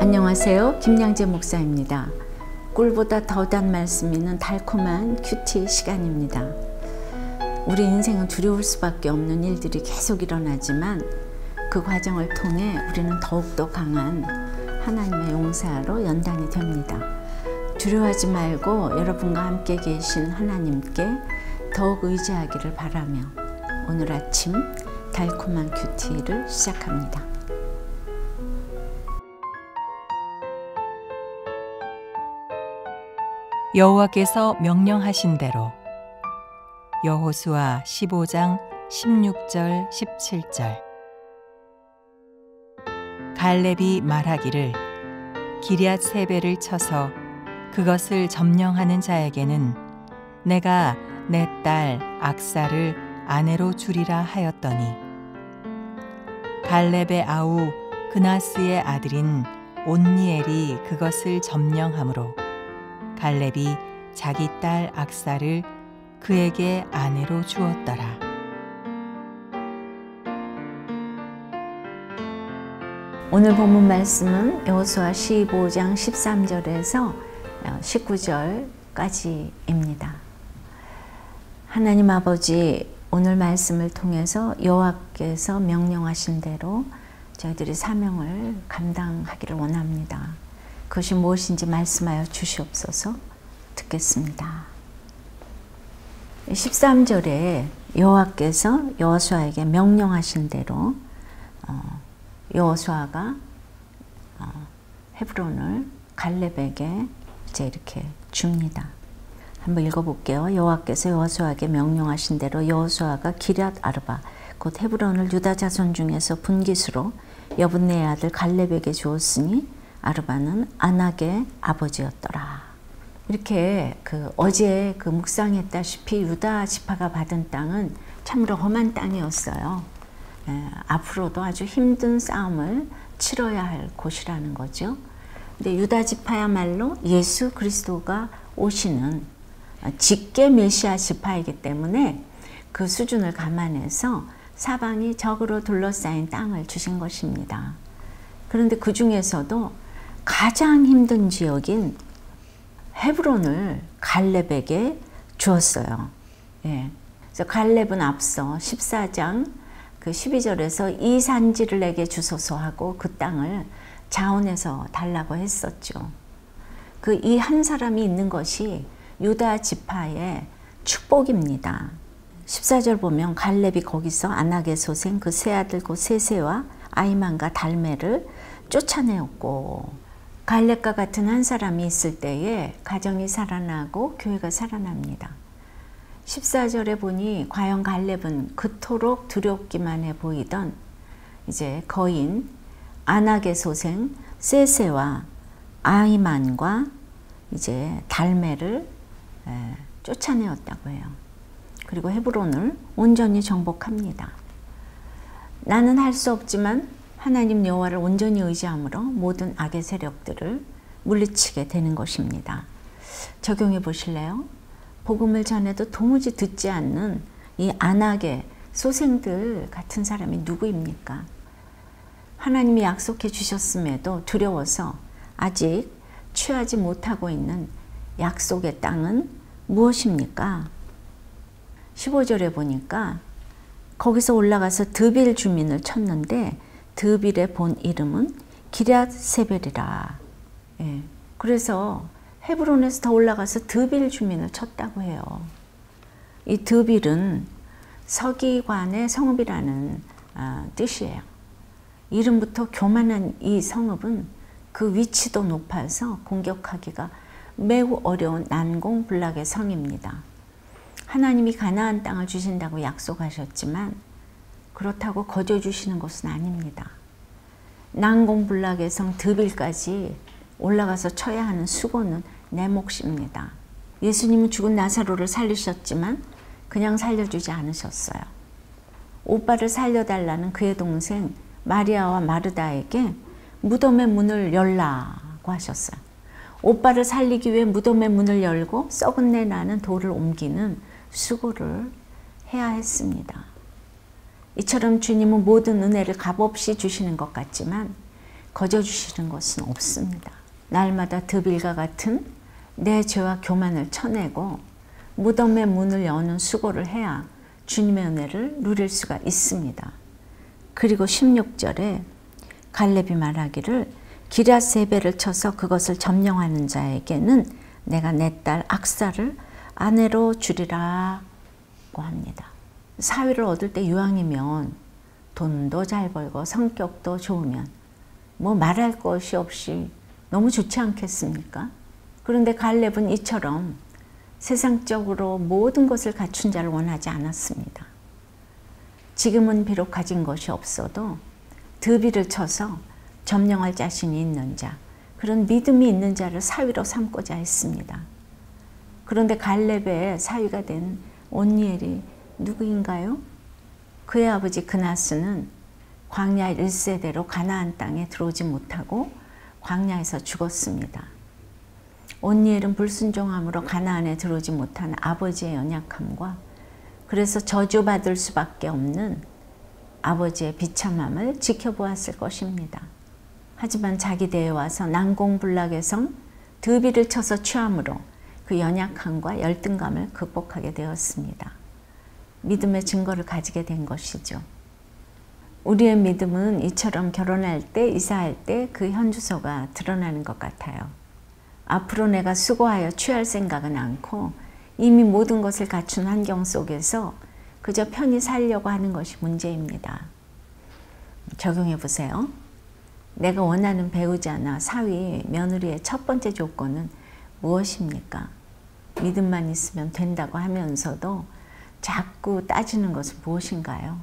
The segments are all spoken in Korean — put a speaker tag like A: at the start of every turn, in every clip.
A: 안녕하세요. 김양재 목사입니다. 꿀보다 더 단 말씀 있는 달콤한 큐티 시간입니다. 우리 인생은 두려울 수밖에 없는 일들이 계속 일어나지만 그 과정을 통해 우리는 더욱더 강한 하나님의 용사로 연단이 됩니다. 두려워하지 말고 여러분과 함께 계신 하나님께 더욱 의지하기를 바라며 오늘 아침 달콤한 큐티를 시작합니다.
B: 여호와께서 명령하신 대로 여호수아 15장 16절 17절 갈렙이 말하기를 기럇 세벨을 쳐서 그것을 점령하는 자에게는 내가 내 딸 악사를 아내로 주리라 하였더니 갈렙의 아우 그나스의 아들인 온니엘이 그것을 점령하므로 갈렙이 자기 딸 악사를 그에게 아내로 주었더라.
A: 오늘 본문 말씀은 여호수아 15장 13절에서 19절까지입니다. 하나님 아버지, 오늘 말씀을 통해서 여호와께서 명령하신 대로 저희들이 사명을 감당하기를 원합니다. 그것이 무엇인지 말씀하여 주시옵소서. 듣겠습니다. 13절에 여호와께서 여호수아에게 명령하신 대로 여호수아가 헤브론을 갈렙에게 이제 이렇게 줍니다. 한번 읽어볼게요. 여호와께서 여호수아에게 명령하신 대로 여호수아가 기럇 아르바 곧 헤브론을 유다 자손 중에서 분깃으로 여분네의 아들 갈렙에게 주었으니 아르바는 아낙의 아버지였더라. 이렇게 어제 묵상했다시피 유다 지파가 받은 땅은 참으로 험한 땅이었어요. 앞으로도 아주 힘든 싸움을 치러야 할 곳이라는 거죠. 근데 유다 지파야말로 예수 그리스도가 오시는 직계 메시아 지파이기 때문에 그 수준을 감안해서 사방이 적으로 둘러싸인 땅을 주신 것입니다. 그런데 그 중에서도 가장 힘든 지역인 헤브론을 갈렙에게 주었어요. 그래서 갈렙은 앞서 14장 12절에서 이 산지를 내게 주소서 하고 그 땅을 자원해서 달라고 했었죠. 이 한 사람이 있는 것이 유다 지파의 축복입니다. 14절 보면 갈렙이 거기서 아낙의 소생 그 세 아들 곧 세세와 아이만과 달메를 쫓아내었고, 갈렙과 같은 한 사람이 있을 때에 가정이 살아나고 교회가 살아납니다. 14절에 보니 과연 갈렙은 그토록 두렵기만 해 보이던 이제 거인 아낙의 소생 세세와 아이만과 이제 달메를 쫓아내었다고 해요. 그리고 헤브론을 온전히 정복합니다. 나는 할 수 없지만 하나님 여호와를 온전히 의지함으로 모든 악의 세력들을 물리치게 되는 것입니다. 적용해 보실래요? 복음을 전해도 도무지 듣지 않는 이 아낙의 소생들 같은 사람이 누구입니까? 하나님이 약속해 주셨음에도 두려워서 아직 취하지 못하고 있는 약속의 땅은 무엇입니까? 15절에 보니까 거기서 올라가서 드빌 주민을 쳤는데 드빌의 본 이름은 기럇 세벨이라. 그래서 헤브론에서 더 올라가서 드빌 주민을 쳤다고 해요. 이 드빌은 서기관의 성읍이라는 뜻이에요. 이름부터 교만한 이 성읍은 그 위치도 높아서 공격하기가 매우 어려운 난공불락의 성입니다. 하나님이 가나안 땅을 주신다고 약속하셨지만 그렇다고 거저 주시는 것은 아닙니다. 난공불락의 성 드빌까지 올라가서 쳐야 하는 수고는 내 몫입니다. 예수님은 죽은 나사로를 살리셨지만 그냥 살려주지 않으셨어요. 오빠를 살려달라는 그의 동생 마리아와 마르다에게 무덤의 문을 열라고 하셨어요. 오빠를 살리기 위해 무덤의 문을 열고 썩은 내 나는 돌을 옮기는 수고를 해야 했습니다. 이처럼 주님은 모든 은혜를 값없이 주시는 것 같지만 거저주시는 것은 없습니다. 날마다 드빌과 같은 내 죄와 교만을 쳐내고 무덤의 문을 여는 수고를 해야 주님의 은혜를 누릴 수가 있습니다. 그리고 16절에 갈렙이 말하기를 기럇세벨을 쳐서 그것을 점령하는 자에게는 내가 내 딸 악사를 아내로 주리라고 합니다. 사위를 얻을 때 이왕이면 돈도 잘 벌고 성격도 좋으면 뭐 말할 것이 없이 너무 좋지 않겠습니까? 그런데 갈렙은 이처럼 세상적으로 모든 것을 갖춘 자를 원하지 않았습니다. 지금은 비록 가진 것이 없어도 드비를 쳐서 점령할 자신이 있는 자, 그런 믿음이 있는 자를 사위로 삼고자 했습니다. 그런데 갈렙의 사위가 된 온니엘이 누구인가요? 그의 아버지 그나스는 광야 1세대로 가나안 땅에 들어오지 못하고 광야에서 죽었습니다. 온니엘은 불순종함으로 가나안에 들어오지 못한 아버지의 연약함과 그래서 저주받을 수밖에 없는 아버지의 비참함을 지켜보았을 것입니다. 하지만 자기 대에 와서 난공불락에서 드비를 쳐서 취함으로 그 연약함과 열등감을 극복하게 되었습니다. 믿음의 증거를 가지게 된 것이죠. 우리의 믿음은 이처럼 결혼할 때, 이사할 때 그 현주소가 드러나는 것 같아요. 앞으로 내가 수고하여 취할 생각은 않고 이미 모든 것을 갖춘 환경 속에서 그저 편히 살려고 하는 것이 문제입니다. 적용해 보세요. 내가 원하는 배우자나 사위, 며느리의 첫 번째 조건은 무엇입니까? 믿음만 있으면 된다고 하면서도 자꾸 따지는 것은 무엇인가요?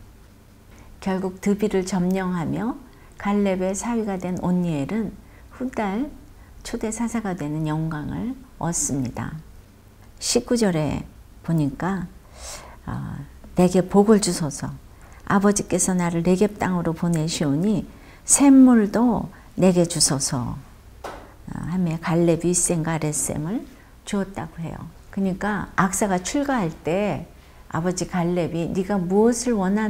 A: 결국 드비를 점령하며 갈렙의 사위가 된 온니엘은 훗날 초대 사사가 되는 영광을 얻습니다. 19절에 보니까 내게 복을 주소서 아버지께서 나를 네겝 땅으로 보내시오니 샘물도 내게 주소서 하며 갈렙이 윗셈과 아랫셈을 주었다고 해요. 그러니까 악사가 출가할 때 아버지 갈렙이 네가 무엇을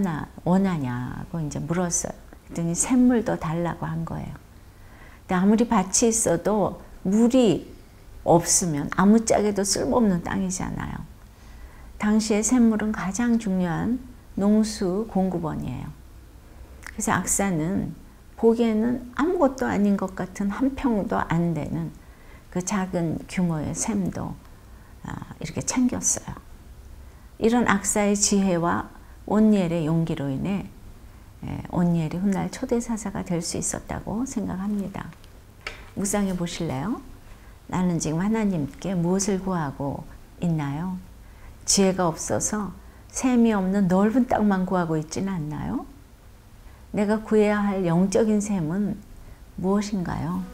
A: 원하냐고 이제 물었어요. 그랬더니 샘물도 달라고 한 거예요. 근데 아무리 밭이 있어도 물이 없으면 아무짝에도 쓸모없는 땅이잖아요. 당시에 샘물은 가장 중요한 농수 공급원이에요. 그래서 악사는 보기에는 아무것도 아닌 것 같은 한 평도 안 되는 그 작은 규모의 샘도 이렇게 챙겼어요. 이런 악사의 지혜와 온니엘의 용기로 인해 온니엘이 훗날 초대사사가 될 수 있었다고 생각합니다. 묵상해 보실래요? 나는 지금 하나님께 무엇을 구하고 있나요? 지혜가 없어서 샘이 없는 넓은 땅만 구하고 있지는 않나요? 내가 구해야 할 영적인 샘은 무엇인가요?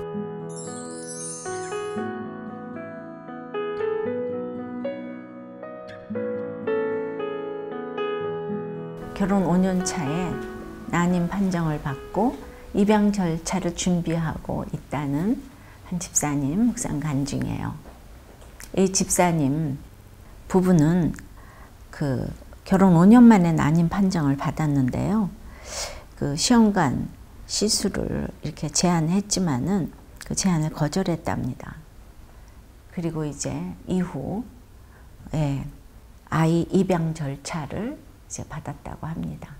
A: 결혼 5년 차에 난임 판정을 받고 입양 절차를 준비하고 있다는 한 집사님 묵상 간증이에요. 이 집사님 부부는 그 결혼 5년 만에 난임 판정을 받았는데요. 그 시험관 시술을 이렇게 제안했지만은 그 제안을 거절했답니다. 그리고 이제 이후 아이 입양 절차를 이제 받았다고 합니다.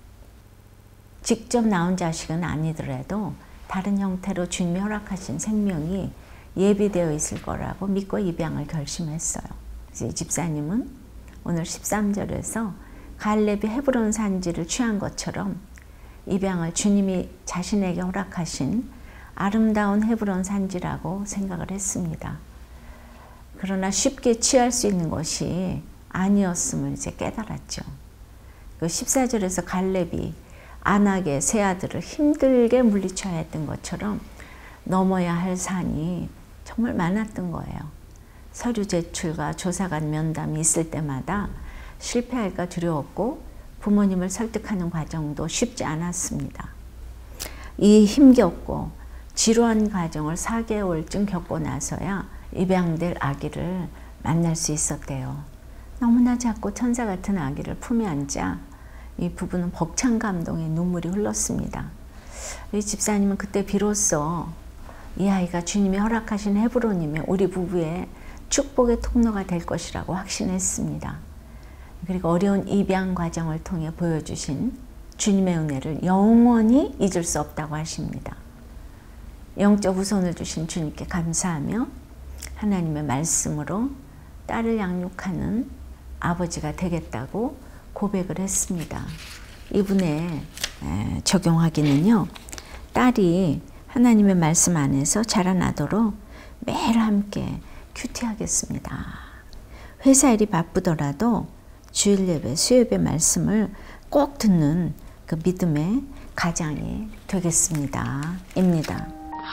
A: 직접 나온 자식은 아니더라도 다른 형태로 주님이 허락하신 생명이 예비되어 있을 거라고 믿고 입양을 결심했어요. 그래서 이 집사님은 오늘 13절에서 갈렙이 헤브론 산지를 취한 것처럼 입양을 주님이 자신에게 허락하신 아름다운 헤브론 산지라고 생각을 했습니다. 그러나 쉽게 취할 수 있는 것이 아니었음을 이제 깨달았죠. 그 14절에서 갈렙이 안악의 세 아들을 힘들게 물리쳐야 했던 것처럼 넘어야 할 산이 정말 많았던 거예요. 서류 제출과 조사관 면담이 있을 때마다 실패할까 두려웠고 부모님을 설득하는 과정도 쉽지 않았습니다. 이 힘겹고 지루한 과정을 4개월쯤 겪고 나서야 입양될 아기를 만날 수 있었대요. 너무나 작고 천사 같은 아기를 품에 안자 이 부부는 벅찬 감동의 눈물이 흘렀습니다. 이 집사님은 그때 비로소 이 아이가 주님이 허락하신 헤브론이며 우리 부부의 축복의 통로가 될 것이라고 확신했습니다. 그리고 어려운 입양 과정을 통해 보여주신 주님의 은혜를 영원히 잊을 수 없다고 하십니다. 영적 후손을 주신 주님께 감사하며 하나님의 말씀으로 딸을 양육하는 아버지가 되겠다고 고백을 했습니다. 이분의 적용하기는요, 딸이 하나님의 말씀 안에서 자라나도록 매일 함께 큐티하겠습니다. 회사 일이 바쁘더라도 주일 예배, 수요예배 말씀을 꼭 듣는 그 믿음의 가장이 되겠습니다. 입니다.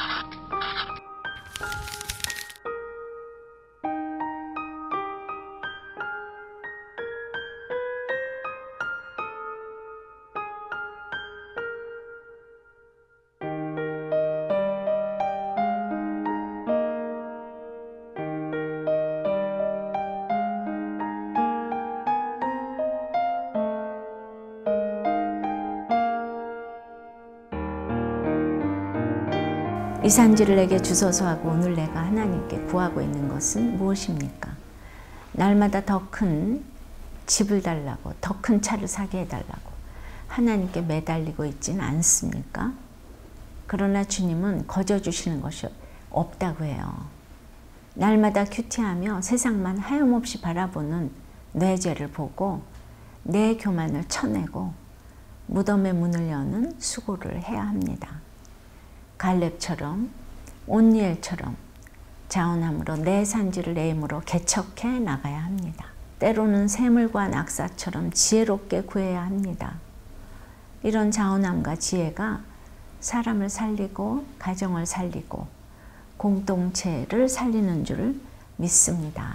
A: 이 산지를 내게 주소서 하고 오늘 내가 하나님께 구하고 있는 것은 무엇입니까? 날마다 더 큰 집을 달라고, 더 큰 차를 사게 해달라고 하나님께 매달리고 있지는 않습니까? 그러나 주님은 거저주시는 것이 없다고 해요. 날마다 큐티하며 세상만 하염없이 바라보는 뇌죄를 보고 내 교만을 쳐내고 무덤의 문을 여는 수고를 해야 합니다. 갈렙처럼 온니엘처럼 자원함으로 내 산지를 내 힘으로 개척해 나가야 합니다. 때로는 샘물과 낙사처럼 지혜롭게 구해야 합니다. 이런 자원함과 지혜가 사람을 살리고 가정을 살리고 공동체를 살리는 줄 믿습니다.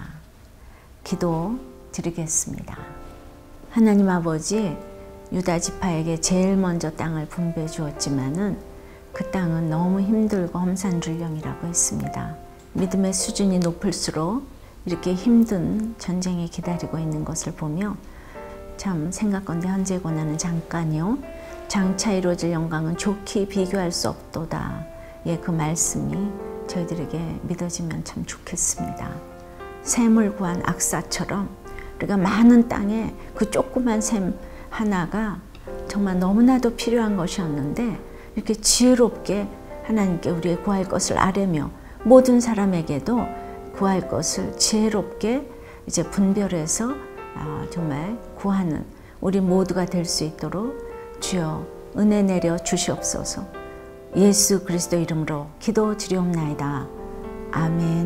A: 기도 드리겠습니다. 하나님 아버지, 유다 지파에게 제일 먼저 땅을 분배해 주었지만은 그 땅은 너무 힘들고 험산줄령이라고 했습니다. 믿음의 수준이 높을수록 이렇게 힘든 전쟁이 기다리고 있는 것을 보며 참 생각건대 현재 고난은 잠깐이요 장차 이루어질 영광은 좋게 비교할 수 없도다. 예, 그 말씀이 저희들에게 믿어지면 참 좋겠습니다. 샘을 구한 악사처럼 우리가 많은 땅에 그 조그만 샘 하나가 정말 너무나도 필요한 것이었는데 이렇게 지혜롭게 하나님께 우리의 구할 것을 아뢰며 모든 사람에게도 구할 것을 지혜롭게 이제 분별해서 정말 구하는 우리 모두가 될 수 있도록 주여 은혜 내려 주시옵소서. 예수 그리스도 이름으로 기도드리옵나이다. 아멘.